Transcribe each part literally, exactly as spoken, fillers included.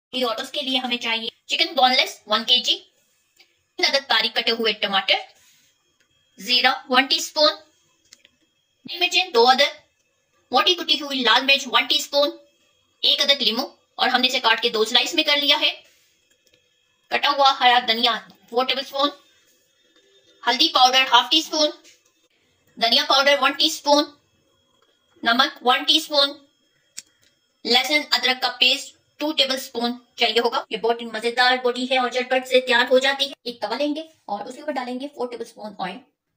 और उसके लिए हमें चाहिए चिकन बोनलेस वन के जी, तीन अदद बारीक कटे हुए टमाटर, जीरा वन टीस्पून, मिर्चें दो अदद, मोटी कुटी हुई लाल मिर्च वन टीस्पून, एक अदद लीमू और हमने इसे काट के दो स्लाइस में कर लिया है, कटा हुआ हरा धनिया फोर टेबल स्पून, हल्दी पाउडर हाफ टी स्पून, धनिया पाउडर वन टीस्पून, नमक वन टीस्पून, लहसुन अदरक का पेस्ट टू टेबल स्पून चाहिए होगा। ये बहुत मजेदार बोटी है और झटपट से तैयार हो जाती है। एक तवा लेंगे और उसके ऊपर डालेंगे फोर टेबल स्पून ऑयल,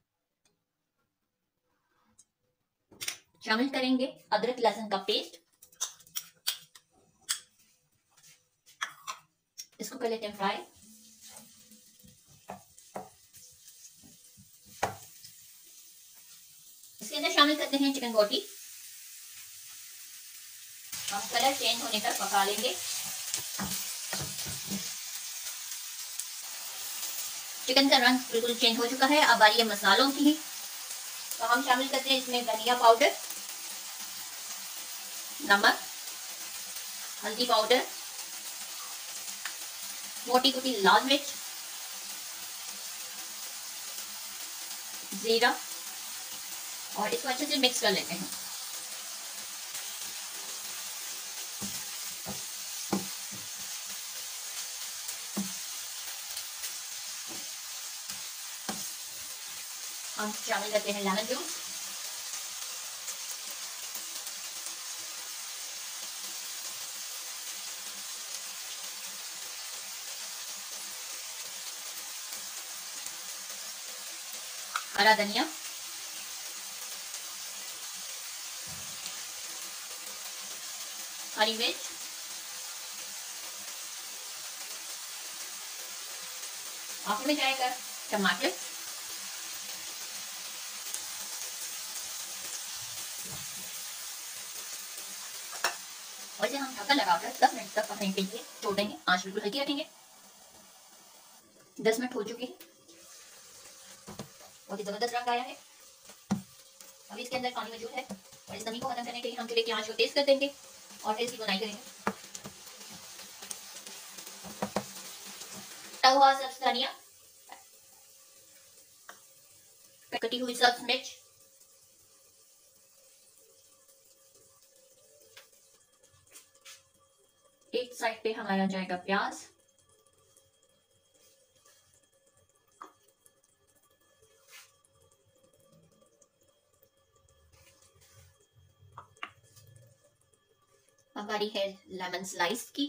शामिल करेंगे अदरक लहसुन का पेस्ट, इसको कर लेते हैं फ्राई। इसके अंदर शामिल करते हैं चिकन बोटी, हम कलर चेंज होने तक पका लेंगे। चिकन का रंग बिल्कुल चेंज हो चुका है। अब बारी है मसालों की, तो हम शामिल करते हैं इसमें धनिया पाउडर, नमक, हल्दी पाउडर, मोटी कुटी लाल मिर्च, जीरा और इसको अच्छे से मिक्स कर लेते हैं। हम शामिल करते हैं लेमन जूस, हरा धनिया, हरी मिर्च, आखिर में जाएगा टमाटर, और इसे हम ढक्कन लगाकर दस मिनट तक पकने के लिए छोड़ देंगे। आंच बिल्कुल हल्की रखेंगे। दस मिनट हो चुके हैं, बहुत ही जबरदस्त रंग आया है। अभी इसके अंदर पानी मौजूद है और इस नमी को खत्म करने के लिए हम चूल्हे की आंच को तेज कर देंगे और फिर इसकी बुनाई करेंगे। कटा हुआ सब्ज धनिया, कटी हुई सब्ज मिर्च, एक साइड पे हमारा जाएगा प्याज, हमारी है लेमन स्लाइस की,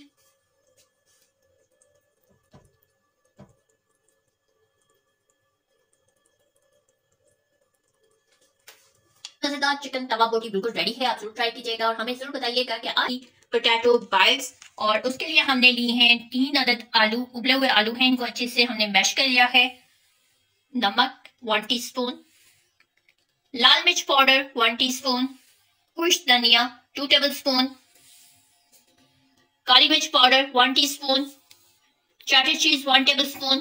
मजेदार चिकन तवा बोटी बिल्कुल रेडी है। आप जरूर ट्राई कीजिएगा और हमें जरूर बताइएगा कि आज पोटैटो बाइट्स, और उसके लिए हमने ली हैं तीन अदद आलू, उबले हुए आलू हैं, इनको अच्छे से हमने मैश कर लिया है। नमक वन टीस्पून, लाल मिर्च पाउडर वन टीस्पून, खुश्क धनिया टू टेबल स्पून, काली मिर्च powder one teaspoon, cheddar cheese one tablespoon,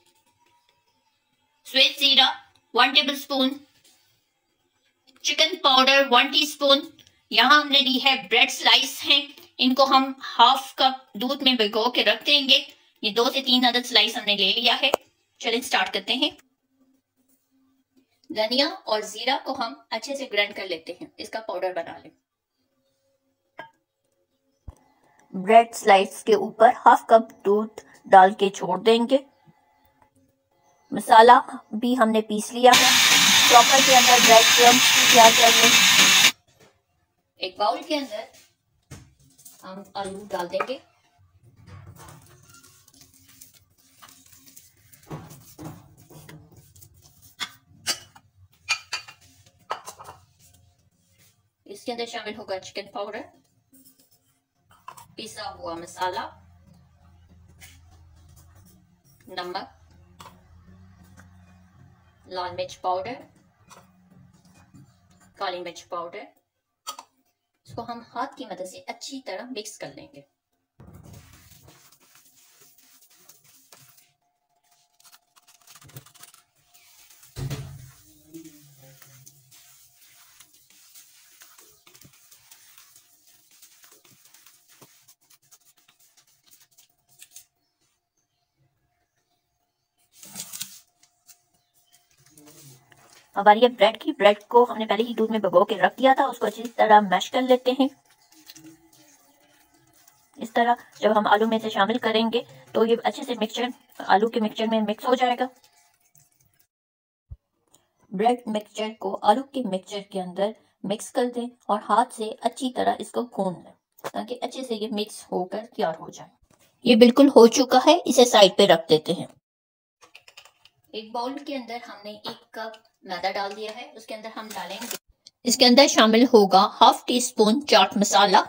sweet जीरा one tablespoon, chicken powder one teaspoon. यहाँ हमने ली है ब्रेड स्लाइस हैं, इनको हम हाफ कप दूध में भिगो के रख देंगे। ये दो से तीन अदद स्लाइस हमने ले लिया है। चलिए स्टार्ट करते हैं। धनिया और जीरा को हम अच्छे से ग्राइंड कर लेते हैं, इसका पाउडर बना लें। ब्रेड स्लाइस के ऊपर हाफ कप दूध डाल के छोड़ देंगे। मसाला भी हमने पीस लिया है। चॉपर के अंदर ब्रेड क्रम्स तैयार कर लें। एक बाउल के अंदर हम आलू डाल देंगे। इसके अंदर शामिल होगा चिकन पाउडर, पिसा हुआ मसाला, नमक, लाल मिर्च पाउडर, काली मिर्च पाउडर। इसको हम हाथ की मदद से अच्छी तरह मिक्स कर लेंगे। अब बारी है ब्रेड की। ब्रेड को हमने पहले ही दूध में भिगो के रख दिया था, उसको अच्छी तरह मैश कर लेते हैं। इस तरह जब हम आलू में से शामिल करेंगे तो ये अच्छे से मिक्सचर आलू के मिक्सचर में मिक्स हो जाएगा। ब्रेड मिक्सचर को आलू के मिक्सचर के अंदर मिक्स कर दें और हाथ से अच्छी तरह इसको गूंद लें ताकि अच्छे से ये मिक्स होकर तैयार हो जाए। ये बिल्कुल हो चुका है, इसे साइड पे रख देते हैं। एक बाउल के अंदर हमने एक कप मैदा डाल दिया है, उसके अंदर हम डालेंगे, इसके अंदर शामिल होगा हाफ टी स्पून चाट मसाला,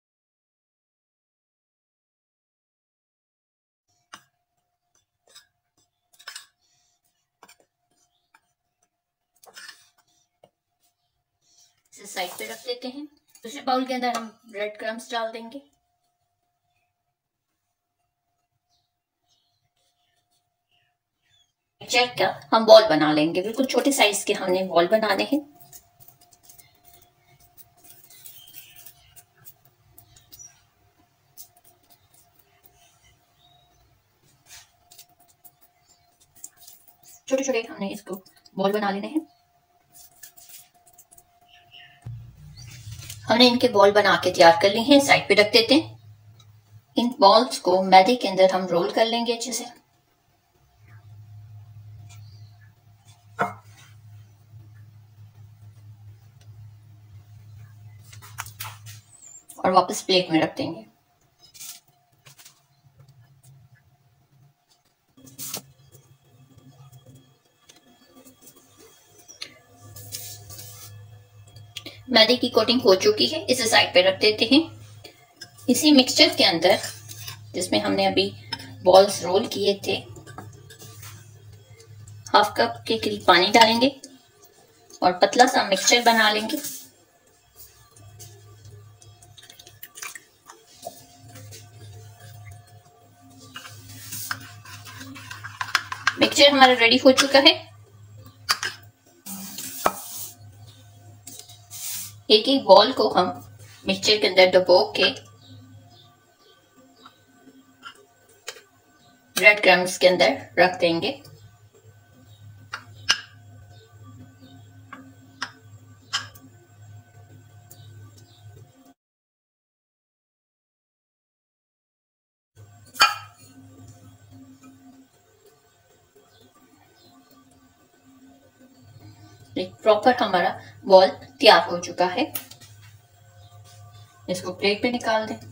इसे साइड पे रख देते हैं। दूसरे बाउल के अंदर हम ब्रेड क्रम्स डाल देंगे। मिक्सचर का हम बॉल बना लेंगे, बिल्कुल छोटे साइज के हमने बॉल बनाने हैं। छोटे छोटे हमने इसको बॉल बना लेने हैं। हमने इनके बॉल बना के तैयार कर लिए हैं, साइड पे रख देते हैं। इन बॉल्स को मैदे के अंदर हम रोल कर लेंगे अच्छे से। और वापस प्लेट में रख देंगे। मैदे की कोटिंग हो चुकी है, इसे साइड पे रख देते हैं। इसी मिक्सचर के अंदर जिसमें हमने अभी बॉल्स रोल किए थे, हाफ कप के करीब पानी डालेंगे और पतला सा मिक्सचर बना लेंगे। मिक्सचर हमारा रेडी हो चुका है। एक एक बॉल को हम मिक्सचर के अंदर डुबो के ब्रेड क्रम्स के अंदर रख देंगे। एक प्रॉपर हमारा बॉल तैयार हो चुका है। इसको प्लेट पे निकाल दें।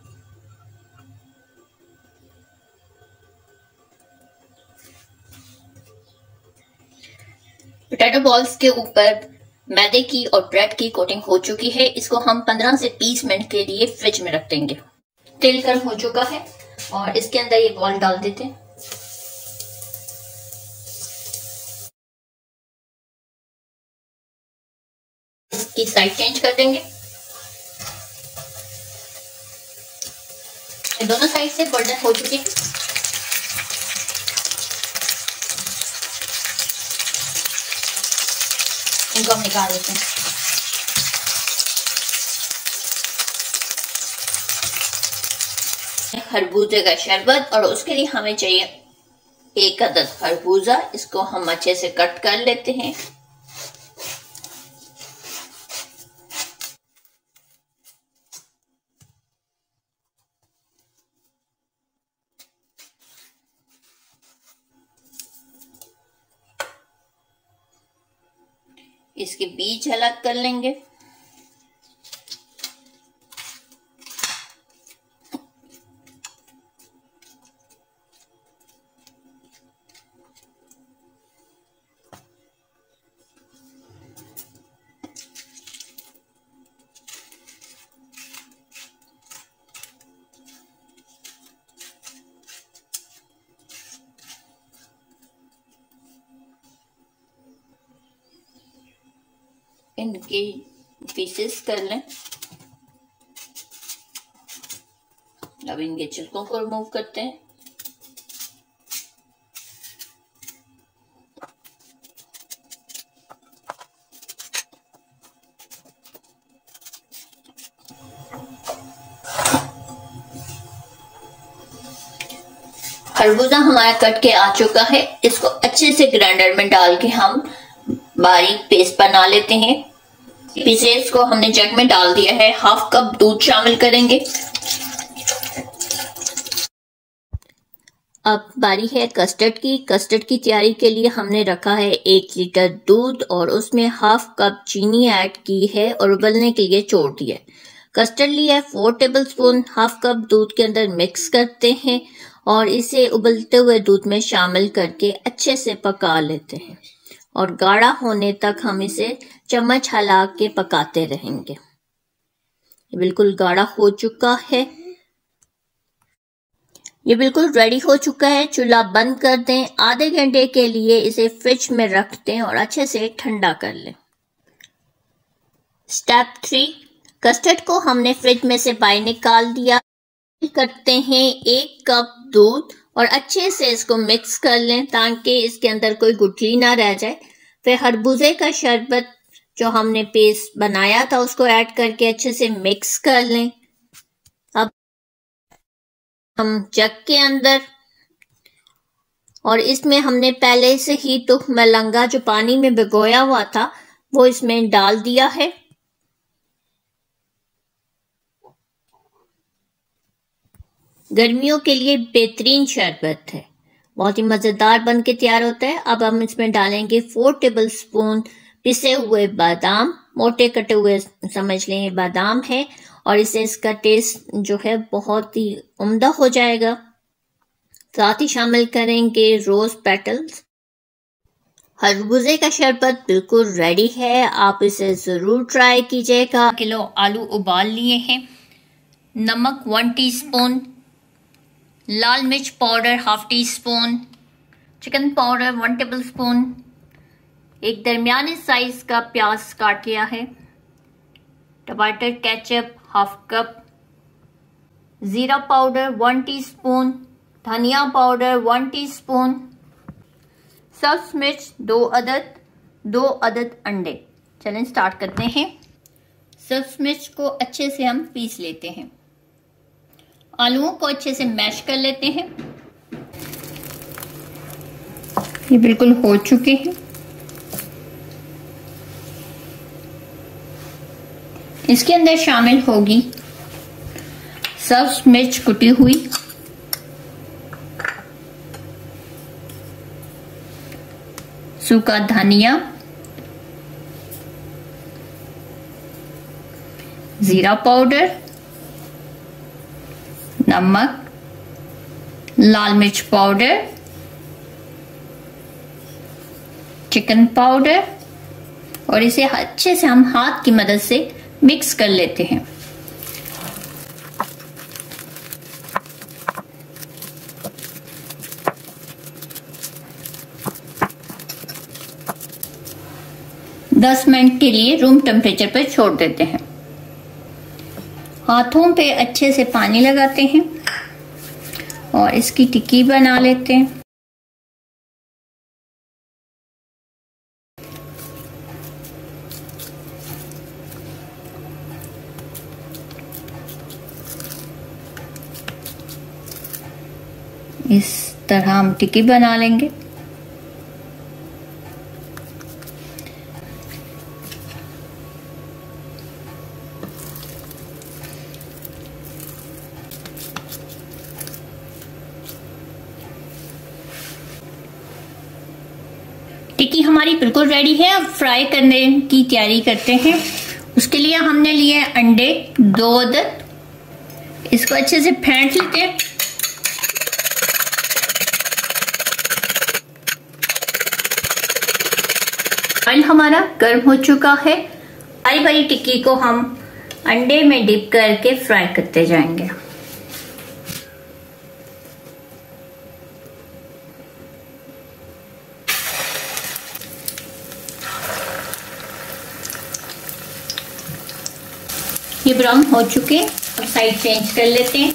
पोटैटो बॉल्स के ऊपर मैदे की और ब्रेड की कोटिंग हो चुकी है। इसको हम पंद्रह से बीस मिनट के लिए फ्रिज में रख देंगे। तेल गर्म हो चुका है और इसके अंदर ये बॉल डाल देते हैं। इसकी साइड चेंज कर देंगे। दोनों साइड से गोल्डन हो चुके हैं। इनको हम निकाल देते हैं। खरबूजे का शरबत, और उसके लिए हमें चाहिए एक अदद खरबूजा। इसको हम अच्छे से कट कर लेते हैं। इसके बीज अलग कर लेंगे। इनके पीसेस कर लें। अब इनके छिलकों को रिमूव करते हैं। खरबूजा हमारा कट के आ चुका है। इसको अच्छे से ग्राइंडर में डाल के हम बारीक पेस्ट बना लेते हैं। पीसेस को हमने जग में डाल दिया है। हाफ कप दूध शामिल करेंगे। अब बारी है कस्टर्ड की। कस्टर्ड की तैयारी के लिए हमने रखा है एक लीटर दूध और उसमें हाफ कप चीनी ऐड की है और उबलने के लिए छोड़ दिया है। कस्टर्ड लिया है four tablespoon. Half cup दूध के अंदर मिक्स करते हैं और इसे उबलते हुए दूध में शामिल करके अच्छे से पका लेते हैं और गाढ़ा होने तक हम इसे चम्मच हिला के पकाते रहेंगे। ये बिल्कुल गाढ़ा हो चुका है। ये बिल्कुल रेडी हो चुका है। चूल्हा बंद कर दें। आधे घंटे के लिए इसे फ्रिज में रख दें और अच्छे से ठंडा कर लें। स्टेप थ्री, कस्टर्ड को हमने फ्रिज में से बाहर निकाल दिया। करते हैं एक कप दूध और अच्छे से इसको मिक्स कर लें ताकि इसके अंदर कोई गुठली ना रह जाए। फिर खरबूजे का शरबत जो हमने पेस्ट बनाया था उसको ऐड करके अच्छे से मिक्स कर लें। अब हम जग के अंदर और इसमें हमने पहले से ही तुख मलंगा जो पानी में भिगोया हुआ था वो इसमें डाल दिया है। गर्मियों के लिए बेहतरीन शरबत है, बहुत ही मजेदार बन के तैयार होता है। अब हम इसमें डालेंगे फोर टेबल स्पून पिसे हुए बादाम। मोटे कटे हुए समझ लें ये बादाम है और इससे इसका टेस्ट जो है बहुत ही उम्दा हो जाएगा। साथ ही शामिल करेंगे रोज पेटल्स। खरबूजे का शरबत बिल्कुल रेडी है, आप इसे जरूर ट्राई कीजिएगा। किलो आलू उबाल लिए हैं। नमक वन टीस्पून, लाल मिर्च powder half teaspoon, chicken powder one tablespoon, एक दरमियाने साइज का प्याज काट लिया है, टमाटर केचप हाफ कप, जीरा पाउडर वन टीस्पून, धनिया पाउडर वन टीस्पून, सब्ज मिर्च दो अदद, दो अदद अंडे। चलें स्टार्ट करते हैं। सब्ज मिर्च को अच्छे से हम पीस लेते हैं। आलूओं को अच्छे से मैश कर लेते हैं। ये बिल्कुल हो चुके हैं। इसके अंदर शामिल होगी सब्ज मिर्च कुटी हुई, सूखा धनिया, जीरा पाउडर, नमक, लाल मिर्च पाउडर, चिकन पाउडर और इसे अच्छे से हम हाथ की मदद से मिक्स कर लेते हैं। दस मिनट के लिए रूम टेम्परेचर पर छोड़ देते हैं। हाथों पे अच्छे से पानी लगाते हैं और इसकी टिक्की बना लेते हैं। इस तरह हम टिक्की बना लेंगे। टिक्की हमारी बिल्कुल रेडी है। अब फ्राई करने की तैयारी करते हैं। उसके लिए हमने लिए अंडे दो अदद। इसको अच्छे से फेंट लेते हैं। ऑयल हमारा गर्म हो चुका है। बारी बारी टिक्की को हम अंडे में डिप करके फ्राई करते जाएंगे। ये ब्राउन हो चुके, अब साइड चेंज कर लेते हैं।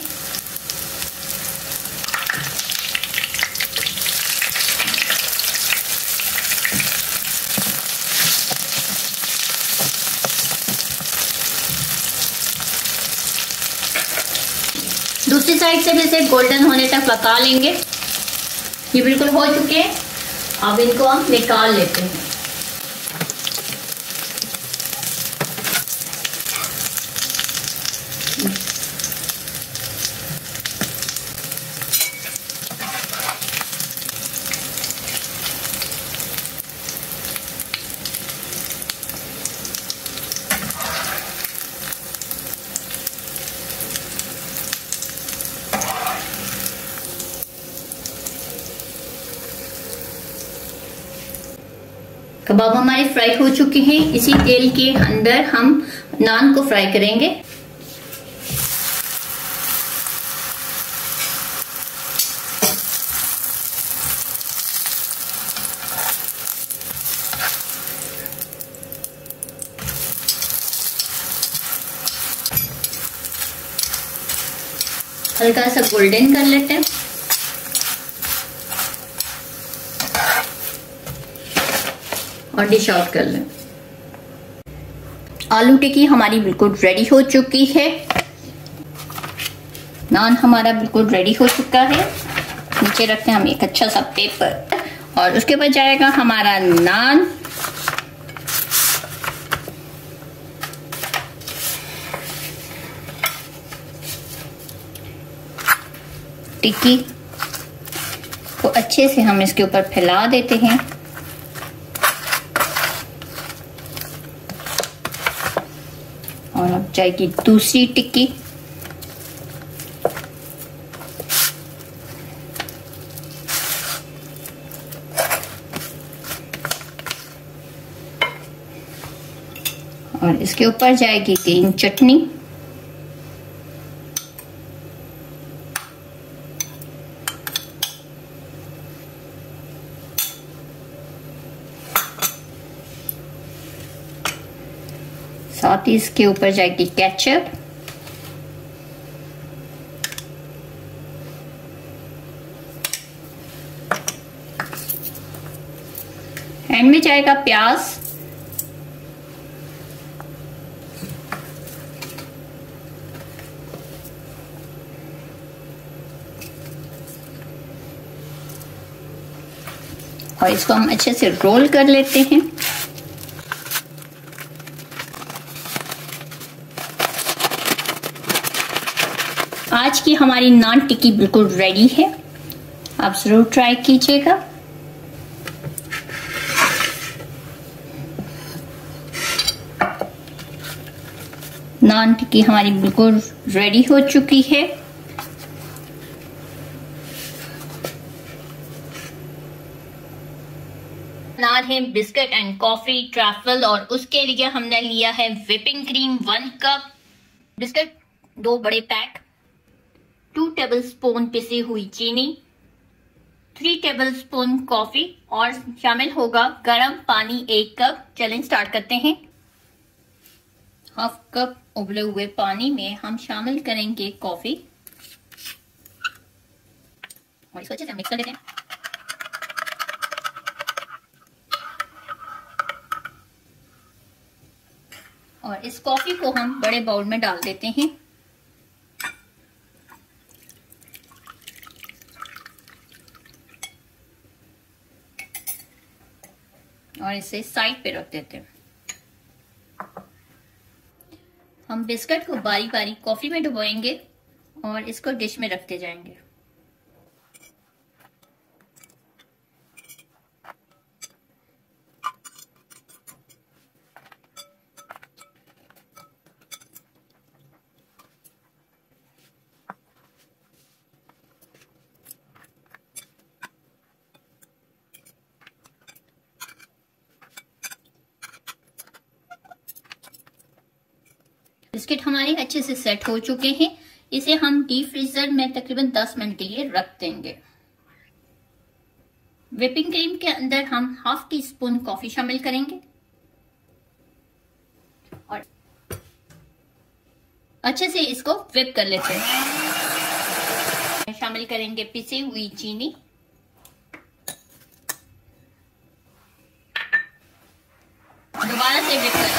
दूसरी साइड से भी इसे गोल्डन होने तक पका लेंगे। ये बिल्कुल हो चुके हैं। अब इनको हम निकाल लेते हैं। कबाब हमारे फ्राई हो चुके हैं। इसी तेल के अंदर हम नान को फ्राई करेंगे। हल्का सा गोल्डन कर लेते हैं और डिश आउट कर लें। आलू टिक्की हमारी बिल्कुल रेडी हो चुकी है। नान हमारा बिल्कुल रेडी हो चुका है। नीचे रखते हैं हम एक अच्छा सा पेपर और उसके बाद जाएगा हमारा नान। टिक्की को अच्छे से हम इसके ऊपर फैला देते हैं और अब जाएगी दूसरी टिक्की। और इसके ऊपर जाएगी ग्रीन चटनी। साथ ही इसके ऊपर जाएगी केचप। एंड में जाएगा प्याज। और इसको हम अच्छे से रोल कर लेते हैं। आज की हमारी नान टिक्की बिल्कुल रेडी है। आप जरूर ट्राई कीजिएगा। नान टिक्की हमारी बिल्कुल रेडी हो चुकी है। नान है बिस्किट एंड कॉफी ट्रैफल और उसके लिए हमने लिया है whipping cream one cup, biscuit दो बड़े पैक, टू टेबल स्पून पिसी हुई चीनी, थ्री टेबल स्पून कॉफी और शामिल होगा गर्म पानी एक कप। चलें स्टार्ट करते हैं। हाफ कप उबले हुए पानी में हम शामिल करेंगे कॉफी और इसको अच्छे से मिक्स कर लेते हैं। और इस कॉफी को हम बड़े बाउल में डाल देते हैं। और इसे साइड पे रख देते हैं। हम बिस्किट को बारी बारी कॉफी में डुबोएंगे और इसको डिश में रखते जाएंगे। बिस्किट हमारे अच्छे से सेट हो चुके हैं। इसे हम डीप फ्रीजर में तकरीबन दस मिनट के लिए रख देंगे। व्हिपिंग क्रीम के अंदर हम हाफ टी स्पून कॉफी शामिल करेंगे और अच्छे से इसको व्हिप कर लेते हैं। शामिल करेंगे पिसी हुई चीनी, दोबारा से व्हिप कर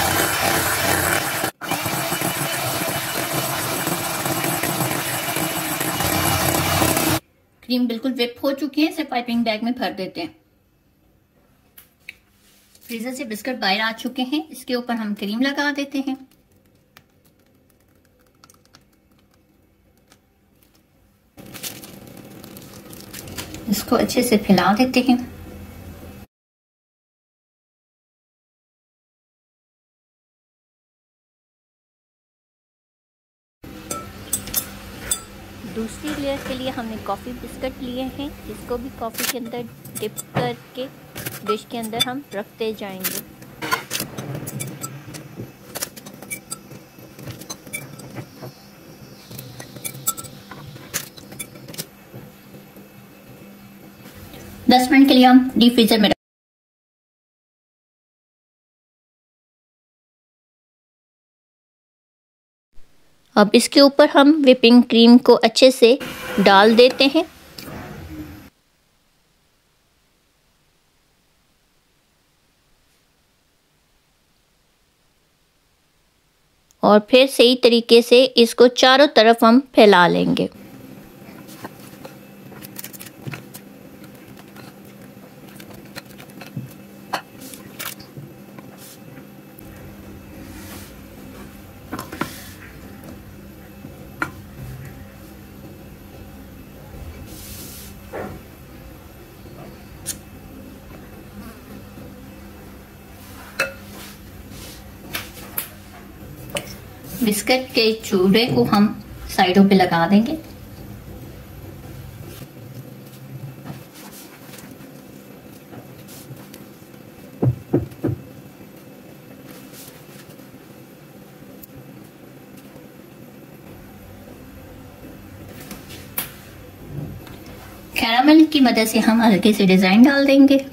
क्रीम बिल्कुल व्हिप हो चुकी है। इसे पाइपिंग बैग में भर देते हैं। फ्रीजर से बिस्किट बाहर आ चुके हैं। इसके ऊपर हम क्रीम लगा देते हैं। इसको अच्छे से फैला देते हैं। दूसरी लेयर के लिए हमने कॉफ़ी बिस्किट लिए हैं, जिसको भी कॉफ़ी के अंदर डिप करके डिश के अंदर हम रखते जाएंगे। दस मिनट के लिए हम डीप फ्रीजर में। अब इसके ऊपर हम व्हिपिंग क्रीम को अच्छे से डाल देते हैं और फिर सही तरीके से इसको चारों तरफ हम फैला लेंगे। बिस्किट के चूड़े को हम साइडों पे लगा देंगे। कैरामल की मदद से हम हल्के से डिजाइन डाल देंगे।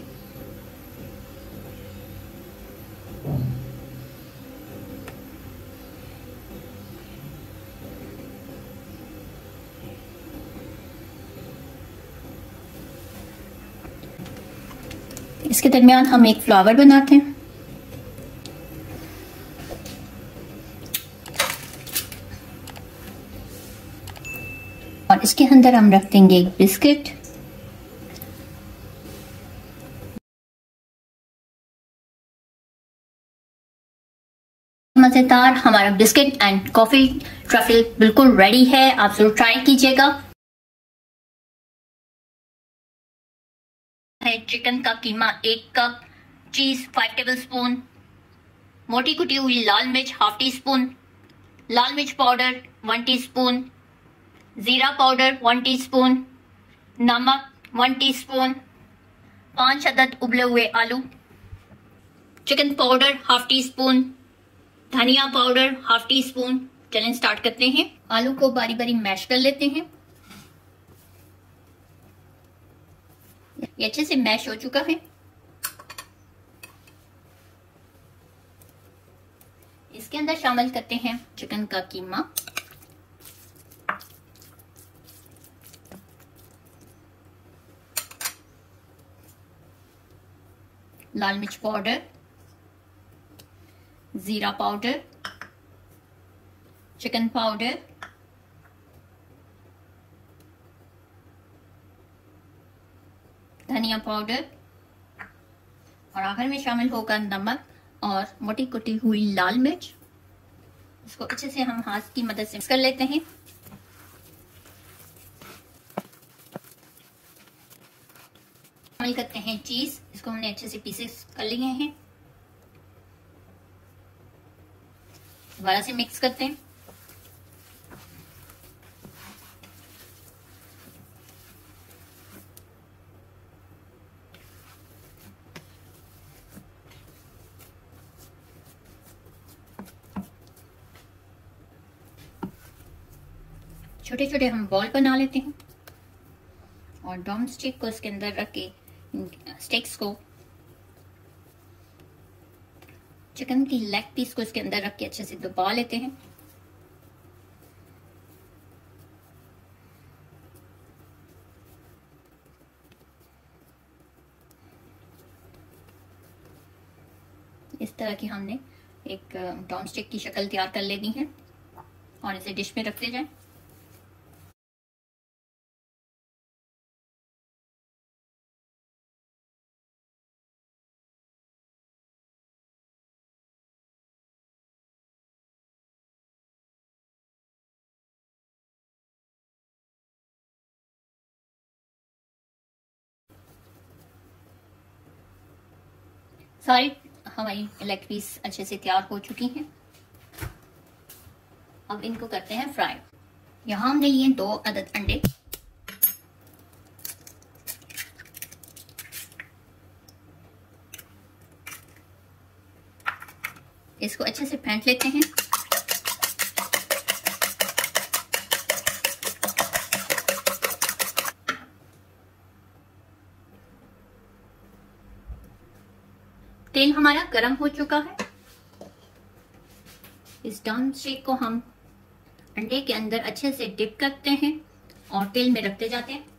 इसके दरमियान हम एक फ्लावर बनाते हैं। और इसके अंदर हम रख देंगे एक बिस्किट। मजेदार हमारा बिस्किट एंड कॉफी ट्रफल बिल्कुल रेडी है। आप जरूर ट्राई कीजिएगा। है चिकन का कीमा एक कप, चीज फाइव टेबल स्पून, मोटी कुटी हुई लाल मिर्च हाफ टी स्पून, लाल मिर्च पाउडर वन टीस्पून, जीरा पाउडर वन टीस्पून, नमक वन टीस्पून, पांच अदद उबले हुए आलू, chicken powder half teaspoon, धनिया पाउडर हाफ टी स्पून। चलें स्टार्ट करते हैं। आलू को बारी बारी मैश कर लेते हैं। ये अच्छे से मैश हो चुका है। इसके अंदर शामिल करते हैं चिकन का कीमा, लाल मिर्च पाउडर, जीरा पाउडर, चिकन पाउडर, धनिया पाउडर और आखिर में शामिल होगा नमक और मोटी कुटी हुई लाल मिर्च। इसको अच्छे से हम हाथ की मदद से मिक्स कर लेते हैं। शामिल करते हैं चीज। इसको हमने अच्छे से पीसेस कर लिए हैं। दोबारा से मिक्स करते हैं। छोटे छोटे हम बॉल बना लेते हैं और ड्रम स्टिक को इसके अंदर रख के स्टिक्स को, चिकन की लेग पीस को इसके अंदर रख के अच्छे से दबा लेते हैं। इस तरह की हमने एक ड्रम स्टिक की शक्ल तैयार कर लेनी है और इसे डिश में रखते जाएं। सारी हमारी लेग पीस अच्छे से तैयार हो चुकी हैं। अब इनको करते हैं फ्राई। यहाँ हमने लिए दो अदद अंडे। इसको अच्छे से फेंट लेते हैं। तेल हमारा गर्म हो चुका है। इस ड्रम स्टिक को हम अंडे के अंदर अच्छे से डिप करते हैं और तेल में रखते जाते हैं।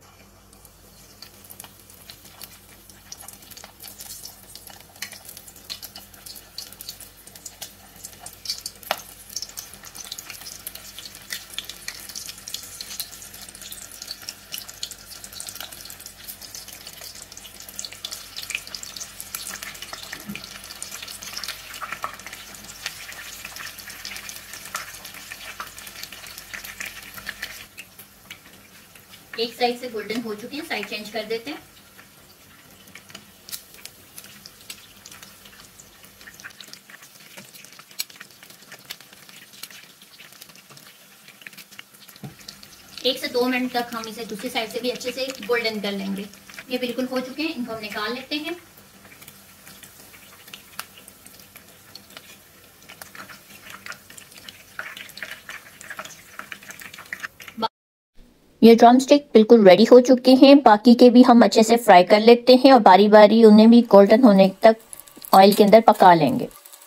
एक साइड से गोल्डन हो चुके हैं, साइड चेंज कर देते हैं। एक से दो मिनट तक हम इसे दूसरी साइड से भी अच्छे से गोल्डन कर लेंगे। ये बिल्कुल हो चुके हैं, इनको हम निकाल लेते हैं। ये ड्रम स्टिक बिल्कुल रेडी हो चुके हैं। बाकी के भी हम अच्छे से फ्राई कर लेते हैं और बारी बारी उन्हें भी गोल्डन होने तक ऑयल के अंदर पका लेंगे।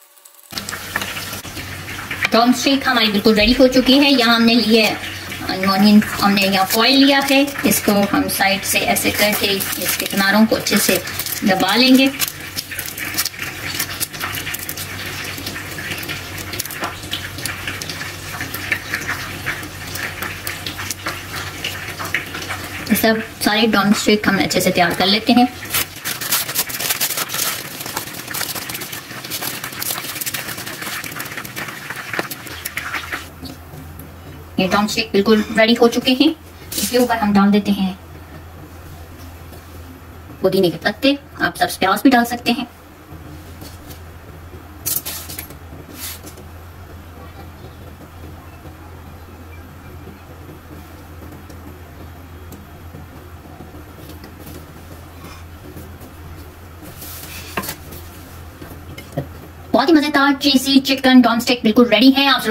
ड्रम स्टिक हमारी बिल्कुल रेडी हो चुकी है। यहाँ हमने लिए ऑनियन, हमने यहाँ फॉइल लिया है। इसको हम साइड से ऐसे करके इसके किनारों को अच्छे से दबा लेंगे। सब सारे ड्रम स्टिक हम अच्छे से तैयार कर लेते हैं। ये ड्रम स्टिक बिल्कुल रेडी हो चुके हैं। इसके ऊपर हम डाल देते हैं पुदीने के पत्ते। आप सब प्याज भी डाल सकते हैं। बहुत ही मजेदार चीजी चिकन ड्रम स्टिक बिल्कुल रेडी है। आप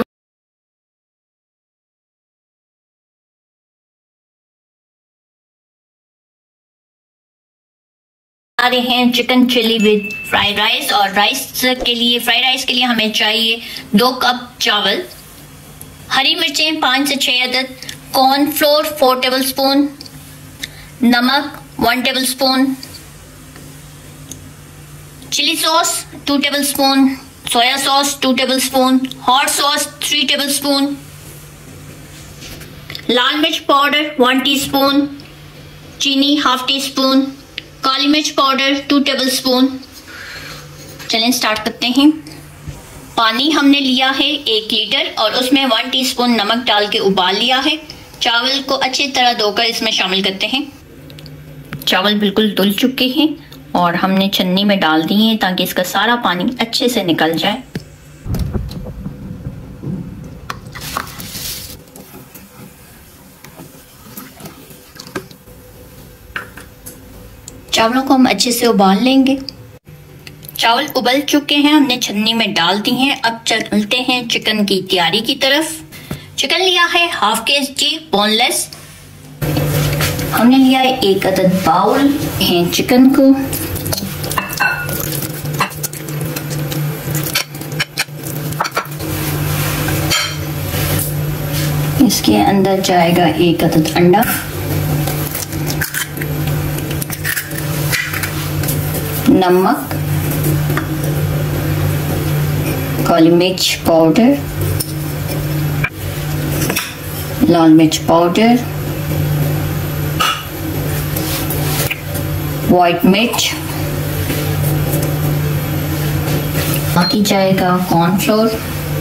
आ रहे हैं chicken chilli with fried rice. और राइस के लिए फ्राइड राइस के लिए हमें चाहिए दो कप चावल, हरी मिर्चें पाँच से छह अदद, कॉर्नफ्लोर फोर टेबल स्पून, नमक one tablespoon, chilli sauce two tablespoon, soya sauce two tablespoon, hot sauce three tablespoon, लाल मिर्च पाउडर वन टीस्पून, चीनी हाफ टी स्पून, काली मिर्च पाउडर टू टेबल स्पून। चलें start करते हैं। पानी हमने लिया है एक लीटर और उसमें वन टीस्पून नमक डाल के उबाल लिया है। चावल को अच्छी तरह धोकर इसमें शामिल करते हैं। चावल बिल्कुल धुल चुके हैं और हमने छन्नी में डाल दिए हैं ताकि इसका सारा पानी अच्छे से निकल जाए। चावलों को हम अच्छे से उबाल लेंगे। चावल उबल चुके हैं, हमने छन्नी में डाल दी हैं। अब चलते हैं चिकन की तैयारी की तरफ। चिकन लिया है हाफ के जी बोनलेस। हमने लिया है एक अदद बाउल है चिकन को। इसके अंदर जाएगा एक अदद अंडा, नमक, काली मिर्च पाउडर, लाल मिर्च पाउडर, व्हाइट मिर्च, बाकी जाएगा कॉर्नफ्लोर,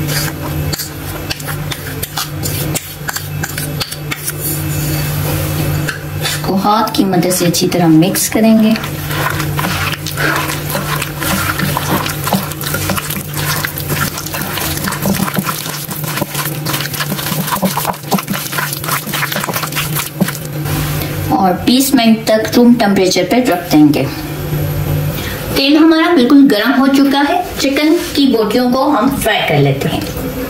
इसको हाथ की मदद से अच्छी तरह मिक्स करेंगे। और बीस मिनट तक रूम टेम्परेचर पर रख देंगे। तेल हमारा बिल्कुल गर्म हो चुका है। चिकन की बोटियों को हम फ्राई कर लेते हैं।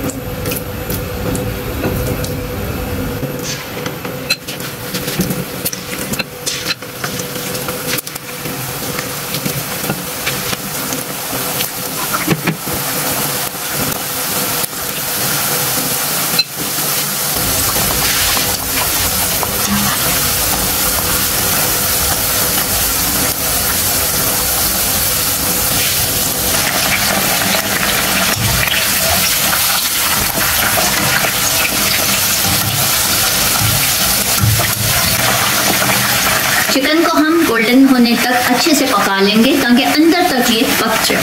चिकन को हम गोल्डन होने तक अच्छे से पका लेंगे ताकि अंदर तक ये पक जाए।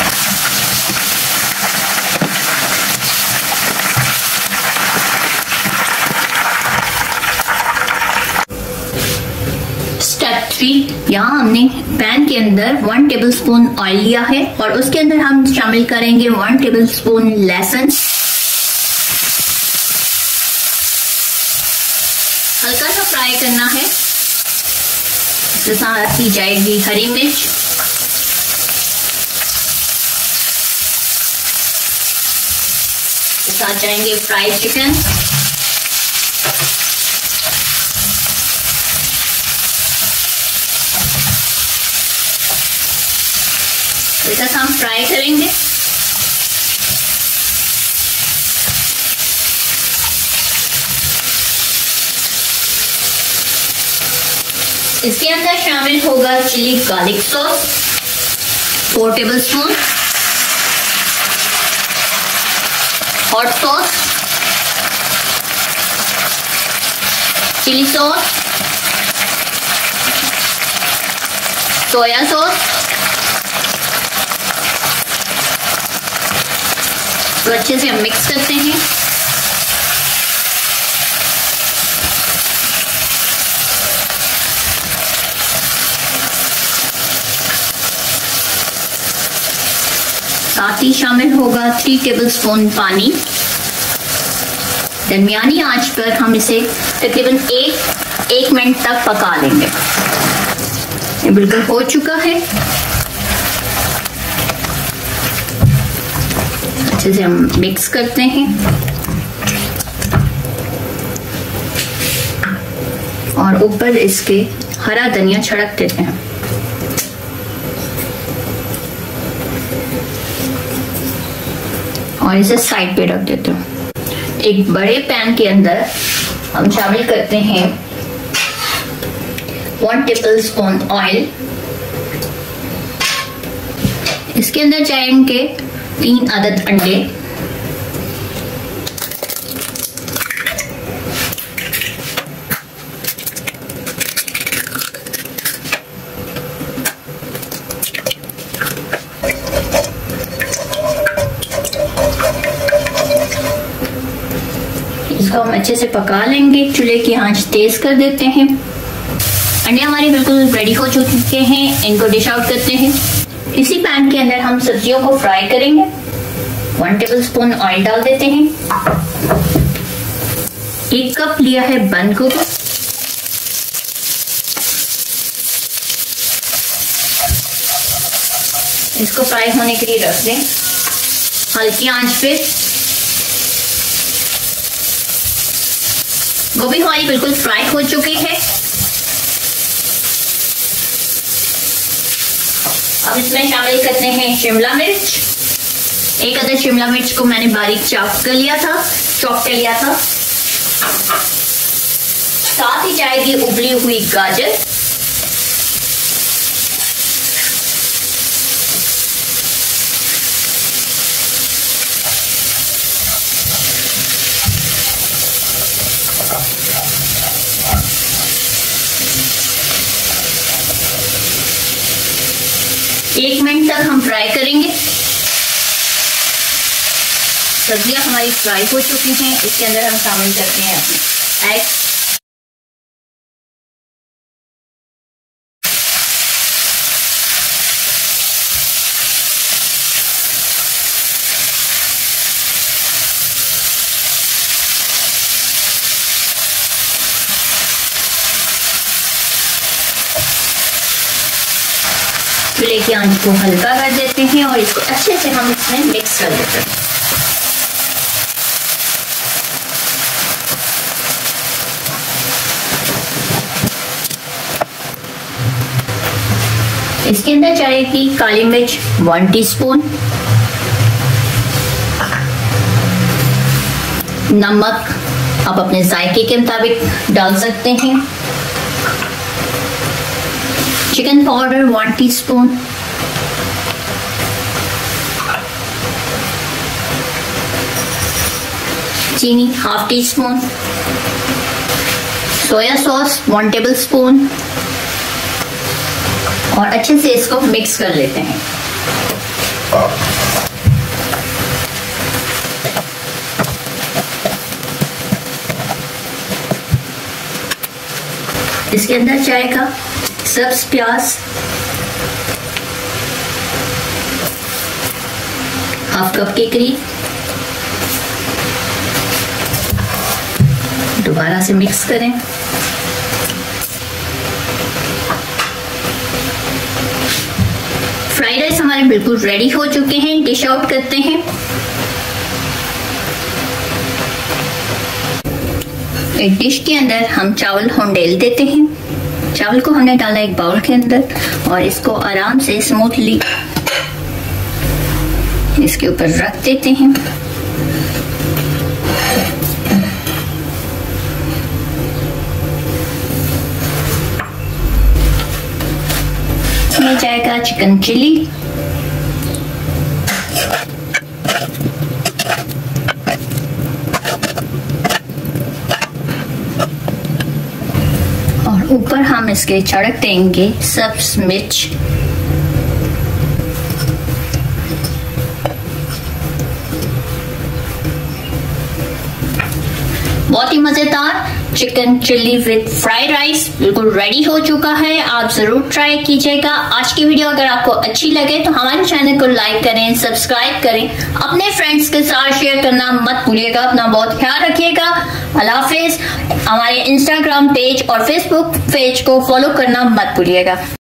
स्टेप थ्री, यहाँ हमने पैन के अंदर वन टेबलस्पून ऑयल लिया है और उसके अंदर हम शामिल करेंगे वन टेबलस्पून लहसुन। हल्का सा फ्राई करना है। इसके साथ ही जाएगी हरी मिर्च, इसके साथ जाएंगे फ्राइड चिकन, इसका हम फ्राई करेंगे। इसके अंदर शामिल होगा chilli garlic sauce four tablespoon, hot sauce, chilli sauce, soya sauce. तो अच्छे से हम मिक्स करते हैं। साथ ही शामिल होगा थ्री टेबलस्पून पानी। दरमियानी आंच पर हम इसे तकरीबन एक एक मिनट तक पका लेंगे। ये बिल्कुल हो चुका है। अच्छे से हम मिक्स करते हैं और ऊपर इसके हरा धनिया छिड़क देते हैं। और इसे साइड पे रख देते हूँ। एक बड़े पैन के अंदर हम शामिल करते हैं वन टेबल स्पून ऑयल। इसके अंदर जाएंगे तीन अदद अंडे, इसको हम अच्छे से पका लेंगे। चूल्हे की आंच तेज कर देते हैं। अंडे हमारे बिल्कुल रेडी हो चुके हैं। इनको डिश आउट करते हैं। इसी पैन के अंदर हम सब्जियों को फ्राई करेंगे। वन टेबल स्पून ऑयल डाल देते हैं। एक कप लिया है बंद गोभी, इसको फ्राई होने के लिए रख दें हल्की आंच पे। गोभी हमारी बिल्कुल फ्राई हो चुकी है। अब इसमें शामिल करते हैं शिमला मिर्च। एक अदद शिमला मिर्च को मैंने बारीक चॉप कर लिया था चॉप कर लिया था साथ ही जाएगी उबली हुई गाजर, एक मिनट तक हम फ्राई करेंगे। सब्जियां हमारी फ्राई हो चुकी हैं। इसके अंदर हम शामिल करते हैं अपने एग। की आंच को हल्का कर देते हैं और इसको अच्छे से हम इसमें मिक्स कर देते हैं। इसके अंदर जाएगी काली मिर्च वन टीस्पून, नमक आप अपने जायके के मुताबिक डाल सकते हैं, चिकन पाउडर वन टीस्पून, चीनी half teaspoon, soya sauce one tablespoon और अच्छे से इसको मिक्स कर लेते हैं। इसके अंदर जाएगा सब्ज प्याज हाफ कप के करीब, दोबारा से मिक्स करें। फ्राइड राइस हमारे बिल्कुल रेडी हो चुके हैं, डिश आउट करते हैं। एक डिश के अंदर हम चावल होंडेल देते हैं। चावल को हमने डाला एक बाउल के अंदर और इसको आराम से स्मूथली इसके ऊपर रख देते हैं। इसमें जाएगा चिकन चिली, और ऊपर हम इसके छिड़क देंगे सब्ज मिर्च। बहुत ही मजेदार chicken chilli with fried rice बिल्कुल रेडी हो चुका है। आप जरूर ट्राई कीजिएगा। आज की वीडियो अगर आपको अच्छी लगे तो हमारे चैनल को लाइक करें, सब्सक्राइब करें, अपने फ्रेंड्स के साथ शेयर करना मत भूलिएगा। अपना बहुत ख्याल रखिएगा। अल्लाह हाफिज। हमारे इंस्टाग्राम पेज और फेसबुक पेज को फॉलो करना मत भूलिएगा।